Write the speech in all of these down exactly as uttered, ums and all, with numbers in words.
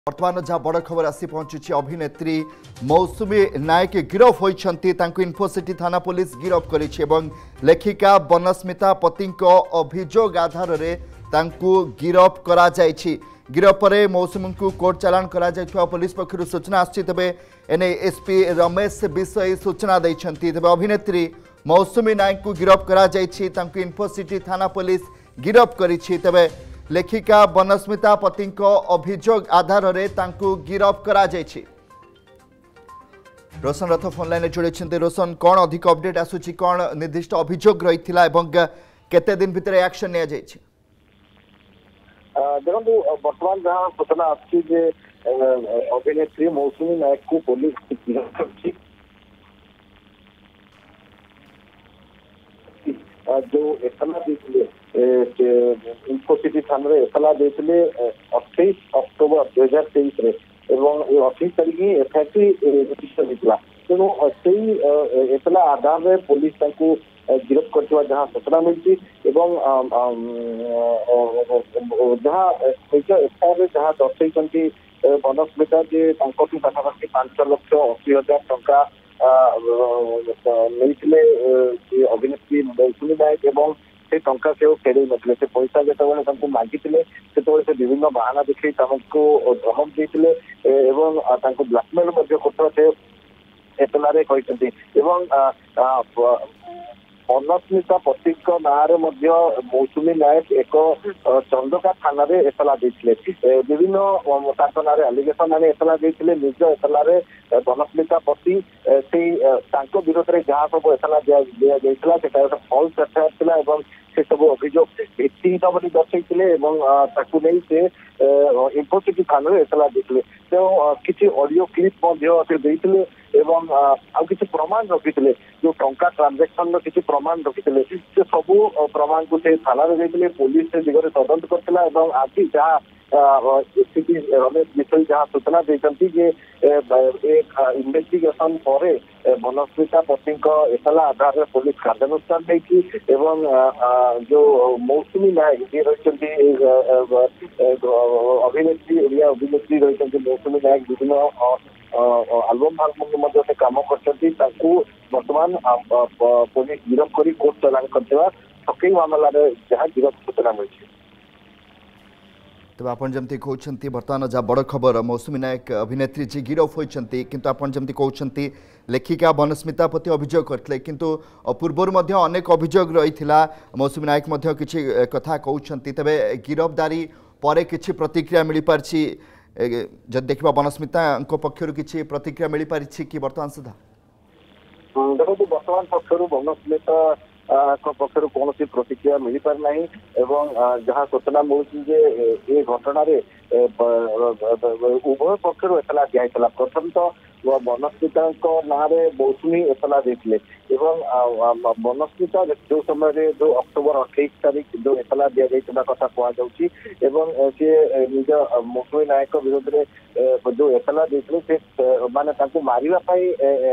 बर्तमान जहाँ बड़ खबर आसी पहुंची अभिनेत्री मौसुमी नायक गिरफ होती इन्फोसिटी थाना पुलिस गिरफ कर लेखिका बनस्मिता पति अभियोग आधार में गिरफ करा गिरफ पर मौसुमी को कोर्ट चालाण करा पुलिस पक्षर सूचना आसी तेज एने एसपी रमेश विषय सूचना देते तेज अभिनेत्री मौसुमी नायक को गिरफ करा इन्फोसिटी थाना पुलिस गिरफ कर तेज लेखिका बनस्मिता पति अभियोग आधार में गिरफ करा रोशन रथ फोन लाइन जोड़ी रोशन कौन अधिक अपडेट आसूची कौन निर्दिष्ट अभियोग रही केते दिन भितर एक्शन निया जायछि देखो बर्तमान जहाँ सूचना आछि जे अभिनेत्री मौसुमी नायक को पुलिस गिरफ्त करछि जो एतला देथिले इन्फोसिटी थाना एतला देथिले अट्ठाईस अक्टोबर दो हज़ार तेईस रे एवं अट्ठाईस तारीख एफआईआर रजिस्टर होता तेणु से एतला आधार में पुलिस गिरफ्त कर जहाँ सूचना मिली जहाँ एफआईआर जहाँ दर्शाई बनस्मिता जे पाखापाखि पांच लक्ष अशी हजार टंका नहीं अभिनेत्री मौसुमी नायक एवं से टंका से फेरई नथिले से पैसा जो मागिले से विभिन्न बहाना देखी धमक देते एवं ब्लाकमेल करते एतलारे बनस्मिता पति नाँ मौसुमी नायक एक चंदका थाना एतला देते विभिन्न ना आलिगेसन आने एतला देते निज एतलार बनस्मिता पति से विरोध में जहाँ सब एतला दि जाता फल्स एफआईआर से सब अभियोग भित्तिहीन बोली दर्शाई से इन्फोसिटी थाना एतला देते तो किसी ऑडियो क्लिप देते एवं आ किसी प्रमाण रखी जो टंका ट्रांजेक्शन किसी प्रमाण रखी से सब प्रमाण को थाना देते पुलिस से दिगरे तदंत करथिला एवं आज जहाँ एसपी रमेश विषय जहाँ सूचना देते एक इन्वेस्टिगेशन पर बनस्मिता पति एतला आधार में पुलिस कार्यानुष्ठान देखी एवं जो मौसुमी नायक जी रही अभिनेत्री ओडिया अभिनेत्री रही मौसुमी नायक विभिन्न आलबम फाल्बम से कम करतमान पुलिस गिरफ कर कोर्ट चालाण कर ठकई मामला जहाँ गिरफ सूचना मिली तब आपन जमती कहते बर्तमान जहाँ बड़ खबर मौसुमी नायक अभिनेत्री जी गिरफ होती किंतु आपन जमती कहते लेखिका बनस्मिता पति अभियोग करते किंतु पूर्वर अनेक अभियोग रही मौसुमी नायक किसी कथा कहते तेरे गिरफ्तारी पर किसी प्रतिक्रिया मिल पार्ची जब देखा बनस्मिता पक्षर किसी प्रतिक्रिया मिल पारी कि बर्तमान सुधा देखो बर्तमान पक्षर बनस्मिता पक्षर कौन प्रतिक्रिया मिल पारना एवं जहाँ सूचना मिली घटना उभय पक्षर एतला दिया प्रथम तो बनस्मिता ना मौसुमी एतला देते बनस्मिता जो समय जो अक्टोबर अट्ठाईस तारीख जो एतला दि जाता कथा कहुच्छी सी निज मौसुमी नायक विरोध में जो एतला देते माने मारे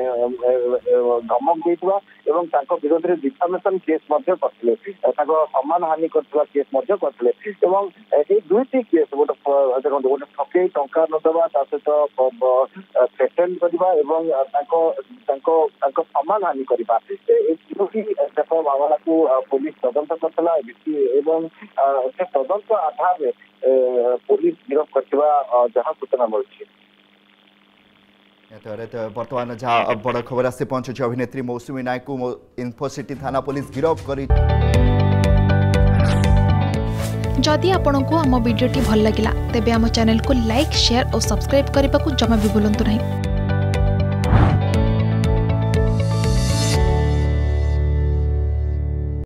धमक देता विरोध में डिफामेशन केस करते सम्मान हानि कर केस करते दुईटी केस गोटे देखो गोटे ठकई टंका नदेवा सहित थ्रेटेन सम्मान हानि करवा मामला को पुलिस तदंत करता से तदंत आधार में पुलिस गिरफ करवा जहाँ सूचना मिली बर्तमान जहाँ बड़ खबर आसी पहुंची अभिनेत्री मौसुमी नायक को इन्फोसिटी थाना पुलिस गिरफ कर जदि आपंक आम भिडी भल लगा तेब आम चैनल को लाइक शेयर और सब्सक्राइब करने को जमा भी भूलु नहीं।